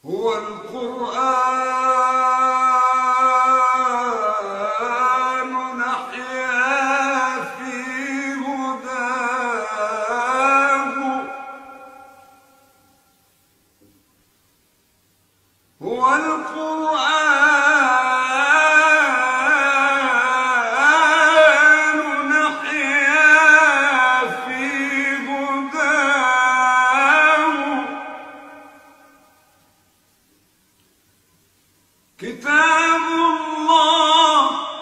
هو القرآن نحيا في هداه هو القرآن نحيا في هداه كتاب الله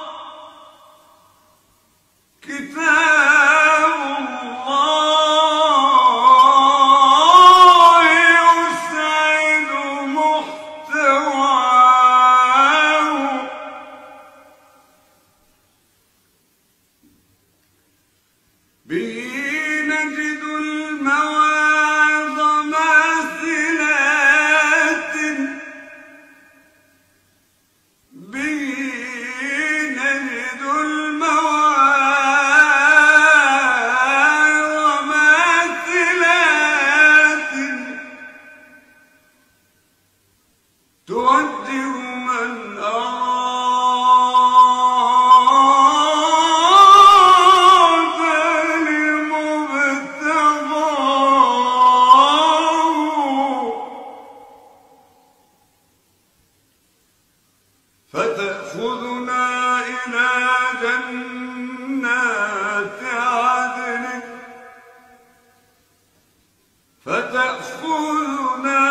كتاب الله يسعد محتواه به نجد المواعظ ماثلات به نجد المواعظ ماثلات توجه من أراد لمبتغاه فتأخذنا إلى جنات عدن فتأخذنا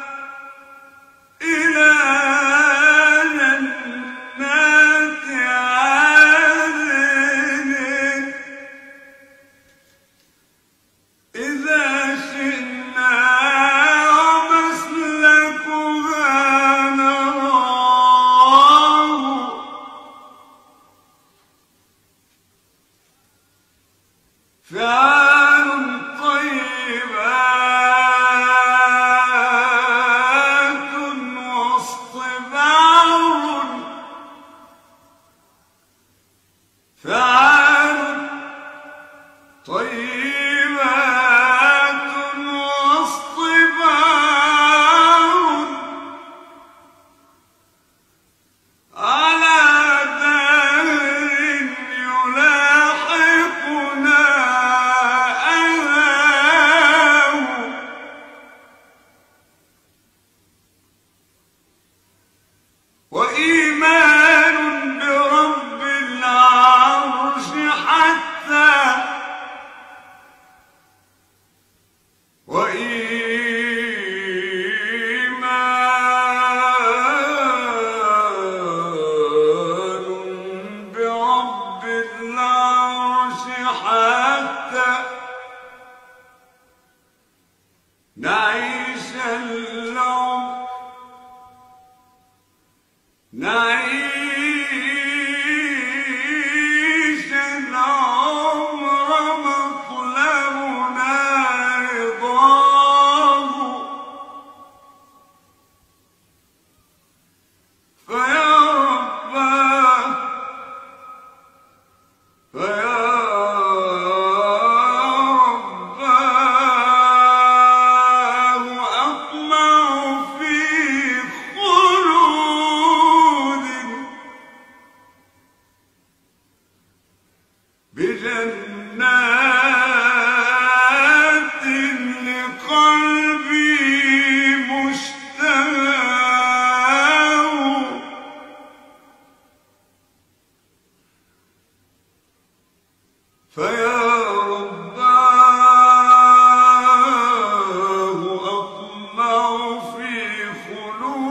إلى جنات عدن إذا شئنا ومسلكها نراه فعال طيبات واصطبار فعال طيبات واصطبار على دهر يلاحقنا أذاه وإيمان برب العرش حتى وإيمان برب العرش حتى نعيش العمر مطلبنا رضاه فيا رباه أطمع في خلود بجنات لقلبي مشتهاه فيا رباه أطمع في خلود